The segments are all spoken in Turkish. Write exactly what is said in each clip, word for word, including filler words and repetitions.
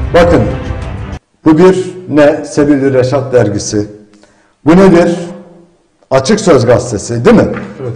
Bakın, bu bir ne? Sebil-i Reşat dergisi. Bu nedir? Açık Söz gazetesi, değil mi? Evet.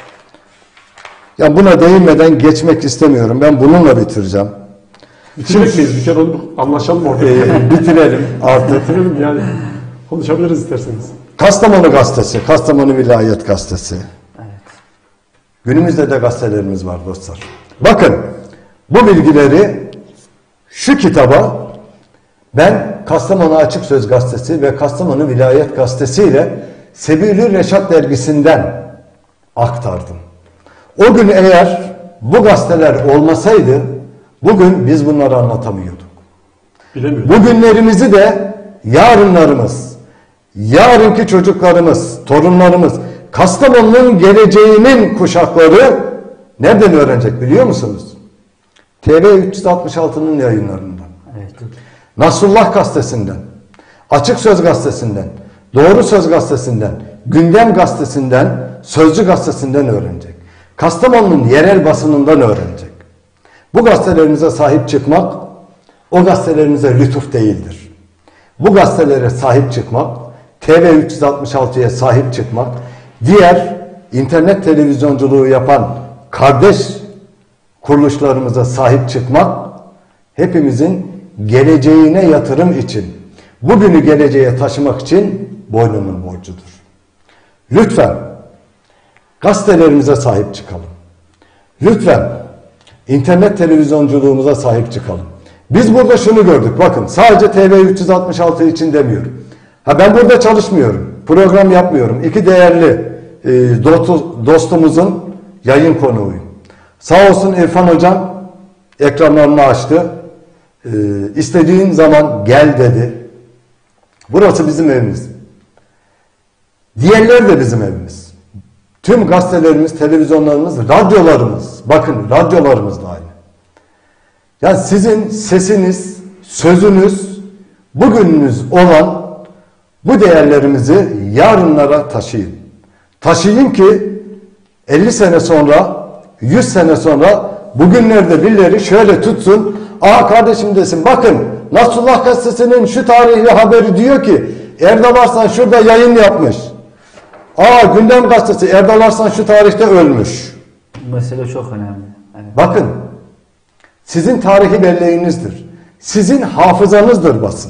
Ya buna değinmeden geçmek istemiyorum. Ben bununla bitireceğim. Bitirecek Şimdi, miyiz? Bir kere onu anlaşalım orada. E, bitirelim artık. Bitirelim yani. Konuşabiliriz isterseniz. Kastamonu gazetesi, Kastamonu Vilayet gazetesi. Evet. Günümüzde de gazetelerimiz var dostlar. Bakın, bu bilgileri şu kitaba ben Kastamonu Açık Söz gazetesi ve Kastamonu Vilayet gazetesi ile Sebil-i Reşat dergisinden aktardım. O gün eğer bu gazeteler olmasaydı bugün biz bunları anlatamıyorduk. Bilemiyorum. Bugünlerimizi de yarınlarımız, yarınki çocuklarımız, torunlarımız, Kastamonu'nun geleceğinin kuşakları nereden öğrenecek biliyor musunuz? T V üç yüz altmış altı'nın yayınlarından. Evet. Nasrullah gazetesinden, Açık Söz gazetesinden, Doğru Söz gazetesinden, Gündem gazetesinden, Sözcü gazetesinden öğrenecek. Kastamonu'nun yerel basınından öğrenecek. Bu gazetelerimize sahip çıkmak, o gazetelerimize lütuf değildir. Bu gazetelere sahip çıkmak, T V üç yüz altmış altı'ya sahip çıkmak, diğer internet televizyonculuğu yapan kardeş kuruluşlarımıza sahip çıkmak, hepimizin geleceğine yatırım için, bugünü geleceğe taşımak için boynunun borcudur. Lütfen gazetelerimize sahip çıkalım. Lütfen internet televizyonculuğumuza sahip çıkalım. Biz burada şunu gördük. Bakın, sadece T V üç yüz altmış altı için demiyorum. Ha, ben burada çalışmıyorum. Program yapmıyorum. İki değerli e, dostumuzun yayın konuğuyum. Sağ olsun İrfan Hocam ekranlarını açtı. E, istediğin zaman gel dedi. Burası bizim evimiz. Diğerleri de bizim evimiz. Tüm gazetelerimiz, televizyonlarımız, radyolarımız. Bakın, radyolarımız da aynı. Yani sizin sesiniz, sözünüz, bugününüz olan bu değerlerimizi yarınlara taşıyın. Taşıyın ki elli sene sonra, yüz sene sonra bugünlerde birileri şöyle tutsun. Aa kardeşim desin, bakın Nasrullah gazetesinin şu tarihli haberi diyor ki Erdal Arslan şurada yayın yapmış. Aa Gündem gazetesi Erdal Arslan şu tarihte ölmüş. Bu mesele çok önemli. Evet. Bakın, sizin tarihi belleğinizdir. Sizin hafızanızdır basın.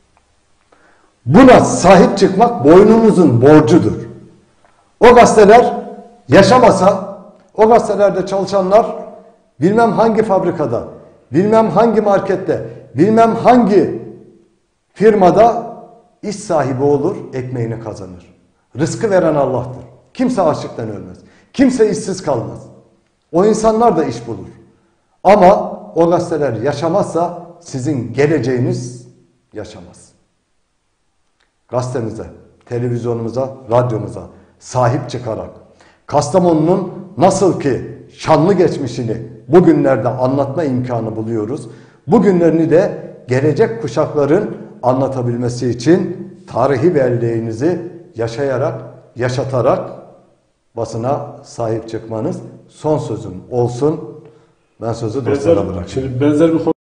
Buna sahip çıkmak boynunuzun borcudur. O gazeteler yaşamasa, o gazetelerde çalışanlar bilmem hangi fabrikada, bilmem hangi markette, bilmem hangi firmada iş sahibi olur, ekmeğini kazanır. Rızkı veren Allah'tır. Kimse açlıktan ölmez. Kimse işsiz kalmaz. O insanlar da iş bulur. Ama o gazeteler yaşamazsa sizin geleceğiniz yaşamaz. Gazetemize, televizyonumuza, radyomuza sahip çıkarak Kastamonu'nun nasıl ki şanlı geçmişini bugünlerde anlatma imkanı buluyoruz. Bugünlerini de gelecek kuşakların anlatabilmesi için tarihi belleğinizi yaşayarak, yaşatarak basına sahip çıkmanız son sözüm olsun. Ben sözü dostlara bırakıyorum. Şimdi benzer bir